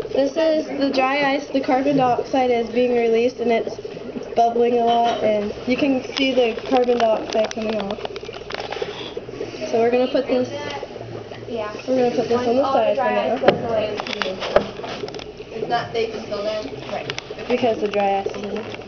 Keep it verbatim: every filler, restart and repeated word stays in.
This is the dry ice. The carbon dioxide is being released and it's bubbling a lot, and you can see the carbon dioxide coming off. So we're gonna put this. Yeah. We're gonna put this on the side for now. It's not safe until then. Right. Because the dry ice is in it.